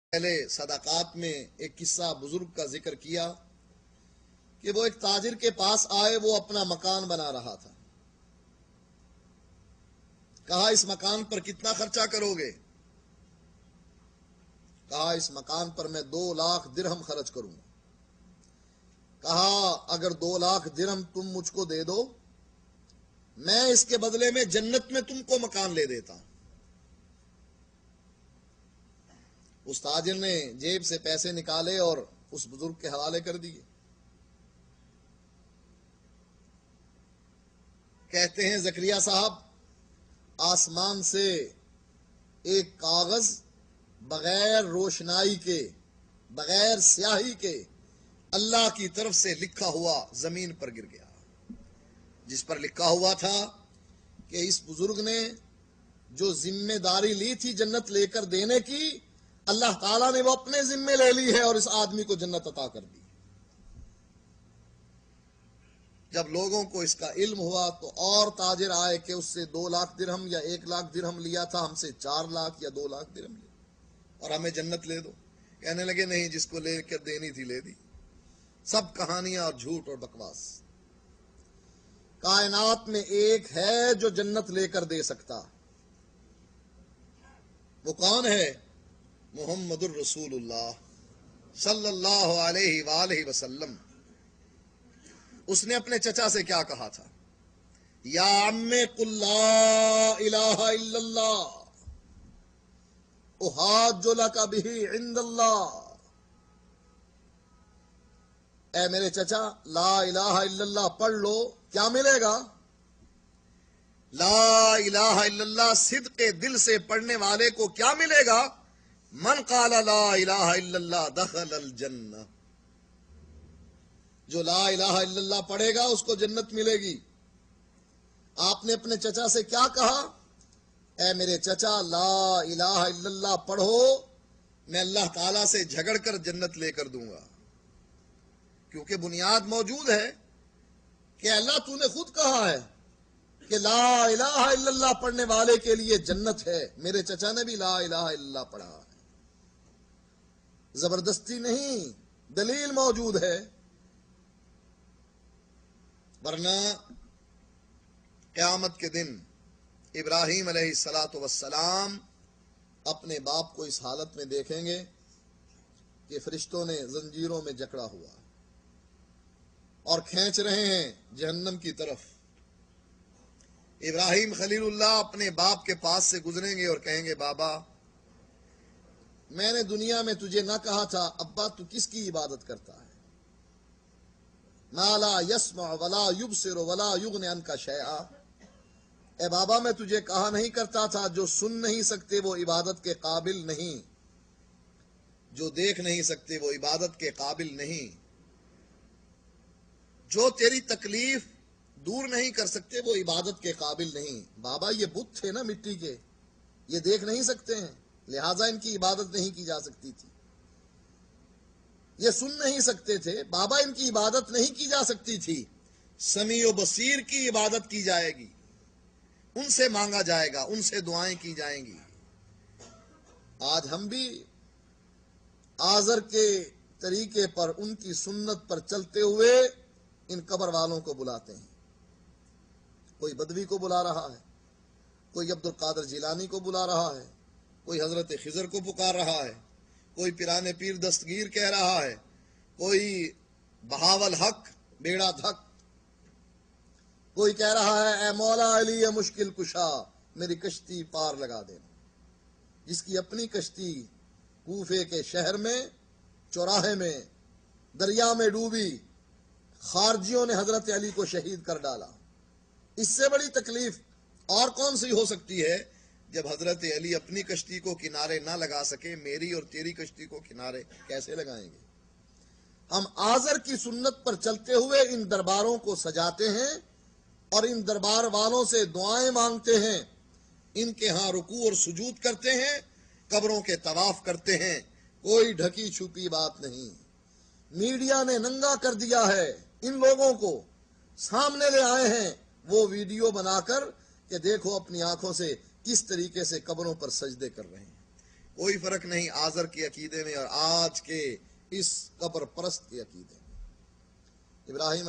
پہلے صدقات میں ایک قصہ بزرگ کا ذکر کیا کہ وہ ایک تاجر کے پاس آئے، وہ اپنا مکان بنا رہا تھا۔ کہا اس مکان پر کتنا خرچہ کرو گے؟ کہا اس مکان پر میں 2 لاکھ درہم خرچ کروں گا۔ کہا اگر 2 لاکھ درہم تم مجھ کو دے دو، میں اس کے بدلے میں جنت میں تم کو مکان لے دیتا ہوں۔ اس تاجر نے جیب سے پیسے نکالے اور اس بزرگ کے حوالے کر دیے۔ کہتے ہیں زکریا صاحب آسمان سے ایک کاغذ بغیر روشنائی کے، بغیر سیاہی کے اللہ کی طرف سے لکھا ہوا زمین پر گر گیا، جس پر لکھا ہوا تھا کہ اس بزرگ نے جو ذمہ داری لی تھی جنت لے کر دینے کی، اللہ تعالیٰ نے وہ اپنے ذمے لے لی ہے اور اس آدمی کو جنت عطا کر دی۔ جب لوگوں کو اس کا علم ہوا تو اور تاجر آئے کہ اس سے 2 لاکھ درہم یا 1 لاکھ درہم لیا تھا، ہم سے 4 لاکھ یا 2 لاکھ درہم لیا اور ہمیں جنت لے دو۔ کہنے لگے نہیں، جس کو لے کر دینی تھی لے دی۔ سب کہانیاں اور جھوٹ اور بکواس۔ کائنات میں ایک ہے جو جنت لے کر دے سکتا، وہ کون ہے؟ محمد الرسول اللہ صلی اللہ علیہ وآلہ وسلم۔ اس نے اپنے چچا سے کیا کہا تھا؟ یا عم قل لا الہ الا اللہ احاج لک بہ عند اللہ۔ اے میرے چچا، لا الہ الا اللہ پڑھ لو، کیا ملے گا؟ لا الہ الا اللہ صدق دل سے پڑھنے والے کو کیا ملے گا؟ من قال لا الہ الا اللہ دخل الجنہ۔ جو لا الہ الا اللہ پڑھے گا اس کو جنت ملے گی۔ آپ نے اپنے چچا سے کیا کہا؟ اے میرے چچا، لا الہ الا اللہ پڑھو، میں اللہ تعالیٰ سے جھگڑ کر جنت لے کر دوں گا۔ کیونکہ بنیاد موجود ہے کہ اللہ تو نے خود کہا ہے کہ لا الہ الا اللہ پڑھنے والے کے لیے جنت ہے۔ میرے چچا نے بھی لا الہ الا اللہ پڑھا ہے، زبردستی نہیں، دلیل موجود ہے۔ ورنہ قیامت کے دن ابراہیم علیہ السلام اپنے باپ کو اس حالت میں دیکھیں گے کہ فرشتوں نے زنجیروں میں جکڑا ہوا اور کھینچ رہے ہیں جہنم کی طرف۔ ابراہیم خلیل اللہ اپنے باپ کے پاس سے گزریں گے اور کہیں گے بابا، میں نے دنیا میں تجھے نہ کہا تھا ابا تو کس کی عبادت کرتا ہے؟ ما لا يسمع ولا يبصر ولا يغني عنك شيئا۔ اے بابا، میں تجھے کہا نہیں کرتا تھا جو سن نہیں سکتے وہ عبادت کے قابل نہیں، جو دیکھ نہیں سکتے وہ عبادت کے قابل نہیں، جو تیری تکلیف دور نہیں کر سکتے وہ عبادت کے قابل نہیں۔ بابا یہ بت تھے نا مٹی کے، یہ دیکھ نہیں سکتے ہیں، لہٰذا ان کی عبادت نہیں کی جا سکتی تھی۔ یہ سن نہیں سکتے تھے، بابا ان کی عبادت نہیں کی جا سکتی تھی۔ سمیع و بصیر کی عبادت کی جائے گی، ان سے مانگا جائے گا، ان سے دعائیں کی جائیں گی۔ آج ہم بھی آزر کے طریقے پر، ان کی سنت پر چلتے ہوئے ان قبر والوں کو بلاتے ہیں۔ کوئی بدوی کو بلا رہا ہے، کوئی عبد القادر جیلانی کو بلا رہا ہے، کوئی حضرت خضر کو پکار رہا ہے، کوئی پیران پیر دستگیر کہہ رہا ہے، کوئی بہاول حق بیڑا دھک، کوئی کہہ رہا ہے اے مولا علی اے مشکل کشا میری کشتی پار لگا دینا۔ جس کی اپنی کشتی کوفے کے شہر میں چوراہے میں دریا میں ڈوبی، خارجیوں نے حضرت علی کو شہید کر ڈالا۔ اس سے بڑی تکلیف اور کون سی ہو سکتی ہے جب حضرت علی اپنی کشتی کو کنارے نہ لگا سکے، میری اور تیری کشتی کو کنارے کیسے لگائیں گے؟ ہم آزر کی سنت پر چلتے ہوئے ان درباروں کو سجاتے ہیں اور ان دربار والوں سے دعائیں مانگتے ہیں، ان کے ہاں رکوع اور سجود کرتے ہیں، قبروں کے طواف کرتے ہیں۔ کوئی ڈھکی چھپی بات نہیں۔ میڈیا نے ننگا کر دیا ہے، ان لوگوں کو سامنے لے آئے ہیں وہ ویڈیو بنا کر کہ دیکھو اپنی آنکھوں سے کس طریقے سے قبروں پر سجدے کر رہے ہیں۔ کوئی فرق نہیں آزر کے عقیدے میں اور آج کے اس قبر پرست کے عقیدے میں۔ ابراہیم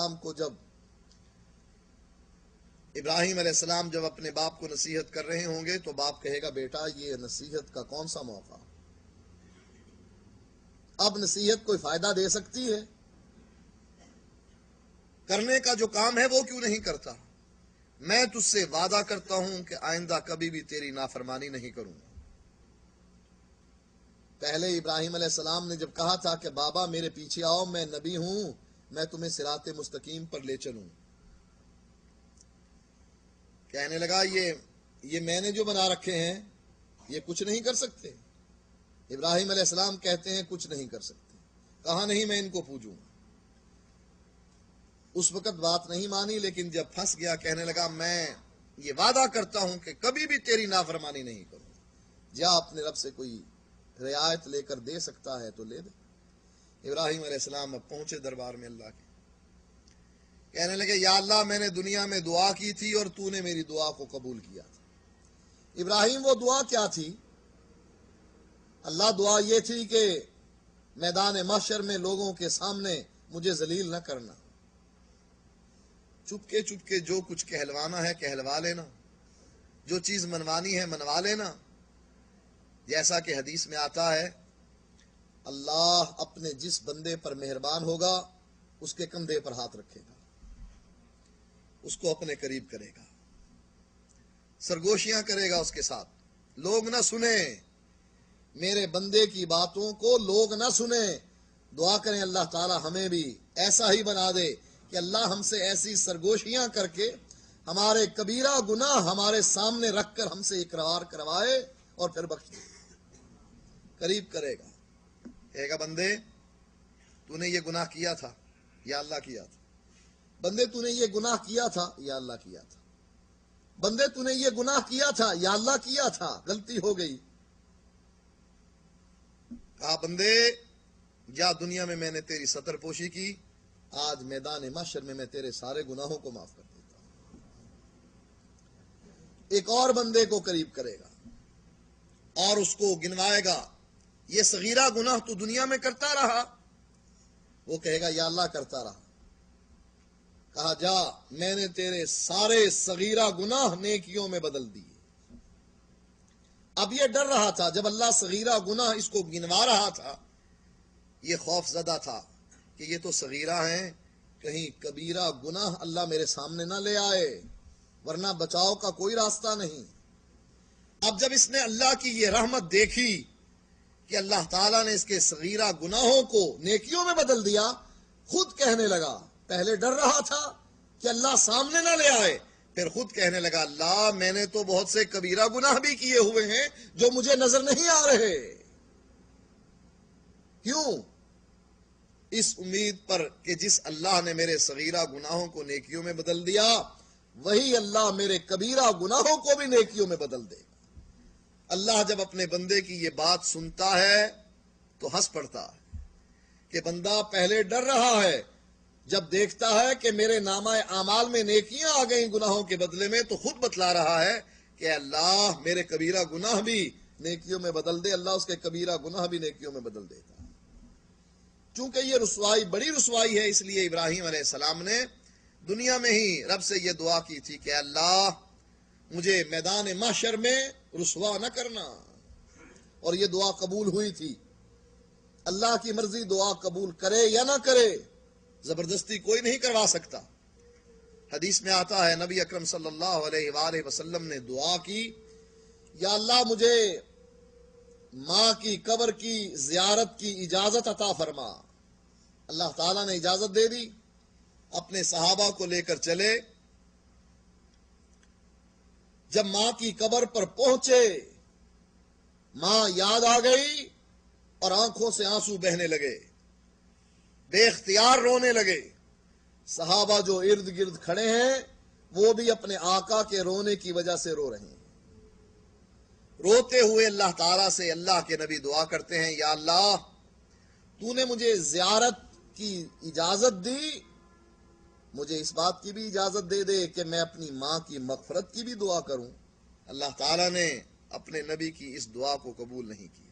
علیہ السلام جب اپنے باپ کو نصیحت کر رہے ہوں گے تو باپ کہے گا بیٹا یہ نصیحت کا کون سا موقع، اب نصیحت کوئی فائدہ دے سکتی ہے؟ کرنے کا جو کام ہے وہ کیوں نہیں کرتا؟ میں تجھ سے وعدہ کرتا ہوں کہ آئندہ کبھی بھی تیری نافرمانی نہیں کروں گا۔ پہلے ابراہیم علیہ السلام نے جب کہا تھا کہ بابا میرے پیچھے آؤ، میں نبی ہوں، میں تمہیں صراط مستقیم پر لے چلوں، کہنے لگا یہ میں نے جو بنا رکھے ہیں یہ کچھ نہیں کر سکتے۔ ابراہیم علیہ السلام کہتے ہیں کچھ نہیں کر سکتے، کہا نہیں میں ان کو پوجوں گا۔ اس وقت بات نہیں مانی، لیکن جب پھنس گیا کہنے لگا میں یہ وعدہ کرتا ہوں کہ کبھی بھی تیری نافرمانی نہیں کروں گا، جا اپنے رب سے کوئی رعایت لے کر دے سکتا ہے تو لے دے۔ ابراہیم علیہ السلام اب پہنچے دربار میں اللہ کے، کہنے لگے یا اللہ میں نے دنیا میں دعا کی تھی اور تو نے میری دعا کو قبول کیا تھا۔ ابراہیم وہ دعا کیا تھی؟ اللہ دعا یہ تھی کہ میدان محشر میں لوگوں کے سامنے مجھے ذلیل نہ کرنا، چپ کے جو کچھ کہلوانا ہے کہلوا لینا، جو چیز منوانی ہے منوا لینا۔ جیسا کہ حدیث میں آتا ہے اللہ اپنے جس بندے پر مہربان ہوگا اس کے کندھے پر ہاتھ رکھے گا، اس کو اپنے قریب کرے گا، سرگوشیاں کرے گا اس کے ساتھ۔ لوگ نہ سنیں میرے بندے کی باتوں کو، لوگ نہ سنیں۔ دعا کریں اللہ تعالی ہمیں بھی ایسا ہی بنا دے کہ اللہ ہم سے ایسی سرگوشیاں کر کے ہمارے کبیرہ گناہ ہمارے سامنے رکھ کر ہم سے اقرار کروائے اور پھر بخش دے، قریب کرے گا، کہے گا بندے تو نے یہ گناہ کیا تھا یا اللہ کیا تھا، بندے تو نے یہ گناہ کیا تھا یا اللہ کیا تھا، بندے تو نے یہ گناہ کیا تھا یا اللہ کیا تھا، غلطی ہو گئی۔ کہا بندے جا دنیا میں نے تیری ستر پوشی کی، آج میدان محشر میں تیرے سارے گناہوں کو معاف کر دیتا ہوں۔ ایک اور بندے کو قریب کرے گا اور اس کو گنوائے گا، یہ صغیرہ گناہ تو دنیا میں کرتا رہا، وہ کہے گا یا اللہ کرتا رہا۔ کہا جا میں نے تیرے سارے صغیرہ گناہ نیکیوں میں بدل دیے۔ اب یہ ڈر رہا تھا جب اللہ صغیرہ گناہ اس کو گنوا رہا تھا، یہ خوف زدہ تھا کہ یہ تو صغیرہ ہیں، کہیں کبیرہ گناہ اللہ میرے سامنے نہ لے آئے، ورنہ بچاؤ کا کوئی راستہ نہیں۔ اب جب اس نے اللہ کی یہ رحمت دیکھی کہ اللہ تعالیٰ نے اس کے صغیرہ گناہوں کو نیکیوں میں بدل دیا، خود کہنے لگا، پہلے ڈر رہا تھا کہ اللہ سامنے نہ لے آئے، پھر خود کہنے لگا اللہ میں نے تو بہت سے کبیرہ گناہ بھی کیے ہوئے ہیں جو مجھے نظر نہیں آ رہے۔ کیوں؟ اس امید پر کہ جس اللہ نے میرے صغیرہ گناہوں کو نیکیوں میں بدل دیا، وہی اللہ میرے کبیرہ گناہوں کو بھی نیکیوں میں بدل دے گا۔ اللہ جب اپنے بندے کی یہ بات سنتا ہے تو ہنس پڑتا ہے کہ بندہ پہلے ڈر رہا ہے، جب دیکھتا ہے کہ میرے نامہ اعمال میں نیکیاں آ گئیں گناہوں کے بدلے میں تو خود بتلا رہا ہے کہ اللہ میرے کبیرہ گناہ بھی نیکیوں میں بدل دے۔ اللہ اس کے کبیرہ گناہ بھی نیکیوں میں بدل دیتا ہے۔ چونکہ یہ رسوائی بڑی رسوائی ہے، اس لیے ابراہیم علیہ السلام نے دنیا میں ہی رب سے یہ دعا کی تھی کہ اللہ مجھے میدان محشر میں رسوا نہ کرنا، اور یہ دعا قبول ہوئی تھی۔ اللہ کی مرضی دعا قبول کرے یا نہ کرے، زبردستی کوئی نہیں کروا سکتا۔ حدیث میں آتا ہے نبی اکرم صلی اللہ علیہ وآلہ وسلم نے دعا کی، یا اللہ مجھے ماں کی قبر کی زیارت کی اجازت عطا فرما۔ اللہ تعالیٰ نے اجازت دے دی، اپنے صحابہ کو لے کر چلے۔ جب ماں کی قبر پر پہنچے، ماں یاد آ گئی اور آنکھوں سے آنسو بہنے لگے، بے اختیار رونے لگے۔ صحابہ جو ارد گرد کھڑے ہیں وہ بھی اپنے آقا کے رونے کی وجہ سے رو رہے ہیں۔ روتے ہوئے اللہ تعالیٰ سے اللہ کے نبی دعا کرتے ہیں، یا اللہ تو نے مجھے زیارت کی اجازت دی، مجھے اس بات کی بھی اجازت دے دے کہ میں اپنی ماں کی مغفرت کی بھی دعا کروں۔ اللہ تعالیٰ نے اپنے نبی کی اس دعا کو قبول نہیں کیا۔